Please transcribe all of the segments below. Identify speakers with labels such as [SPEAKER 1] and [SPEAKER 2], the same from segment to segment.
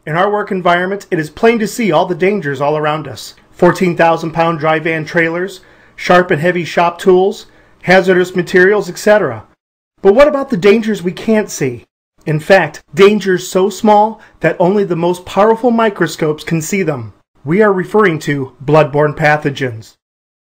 [SPEAKER 1] In our work environment, it is plain to see all the dangers all around us. 14,000-pound dry van trailers, sharp and heavy shop tools, hazardous materials, etc. But what about the dangers we can't see? In fact, dangers so small that only the most powerful microscopes can see them. We are referring to bloodborne pathogens.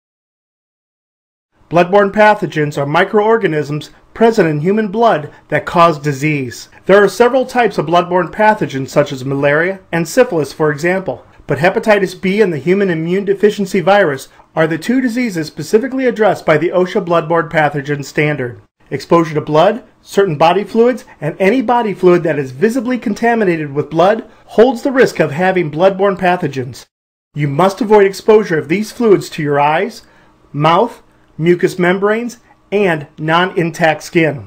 [SPEAKER 1] Bloodborne pathogens are microorganisms present in human blood that cause disease. There are several types of bloodborne pathogens such as malaria and syphilis, for example, but hepatitis B and the human immune deficiency virus are the two diseases specifically addressed by the OSHA bloodborne pathogen standard. Exposure to blood, certain body fluids, and any body fluid that is visibly contaminated with blood holds the risk of having bloodborne pathogens. You must avoid exposure of these fluids to your eyes, mouth, mucous membranes, and non-intact skin.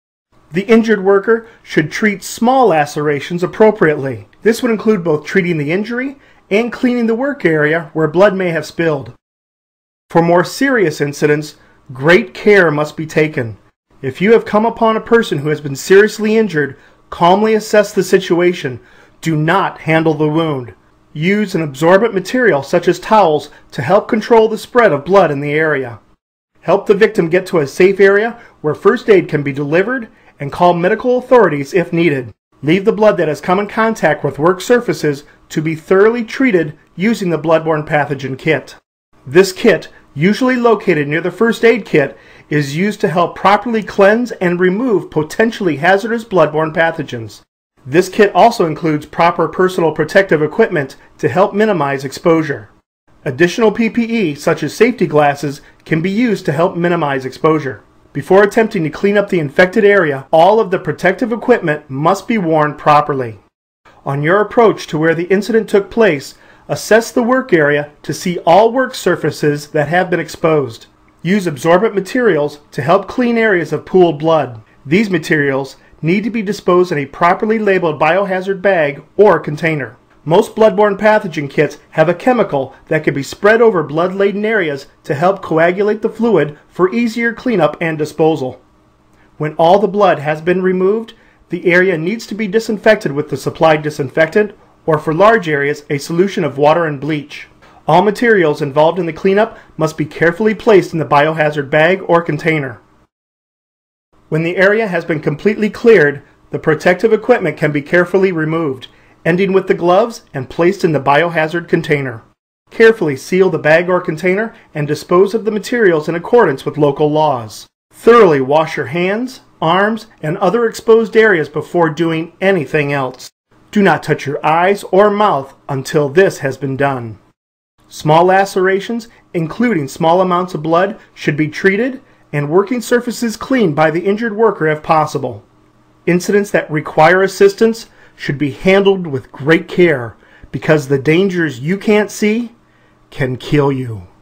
[SPEAKER 1] The injured worker should treat small lacerations appropriately. This would include both treating the injury and cleaning the work area where blood may have spilled. For more serious incidents, great care must be taken. If you have come upon a person who has been seriously injured, calmly assess the situation. Do not handle the wound. Use an absorbent material such as towels to help control the spread of blood in the area. Help the victim get to a safe area where first aid can be delivered and call medical authorities if needed. Leave the blood that has come in contact with work surfaces to be thoroughly treated using the bloodborne pathogen kit. This kit, usually located near the first aid kit, is used to help properly cleanse and remove potentially hazardous bloodborne pathogens. This kit also includes proper personal protective equipment to help minimize exposure. Additional PPE, such as safety glasses, can be used to help minimize exposure. Before attempting to clean up the infected area, all of the protective equipment must be worn properly. On your approach to where the incident took place, assess the work area to see all work surfaces that have been exposed. Use absorbent materials to help clean areas of pooled blood. These materials need to be disposed in a properly labeled biohazard bag or container. Most bloodborne pathogen kits have a chemical that can be spread over blood-laden areas to help coagulate the fluid for easier cleanup and disposal. When all the blood has been removed, the area needs to be disinfected with the supplied disinfectant, or for large areas, a solution of water and bleach. All materials involved in the cleanup must be carefully placed in the biohazard bag or container. When the area has been completely cleared, the protective equipment can be carefully removed, ending with the gloves and placed in the biohazard container. Carefully seal the bag or container and dispose of the materials in accordance with local laws. Thoroughly wash your hands, arms, and other exposed areas before doing anything else. Do not touch your eyes or mouth until this has been done. Small lacerations, including small amounts of blood, should be treated and working surfaces cleaned by the injured worker if possible. Incidents that require assistance should be handled with great care because the dangers you can't see can kill you.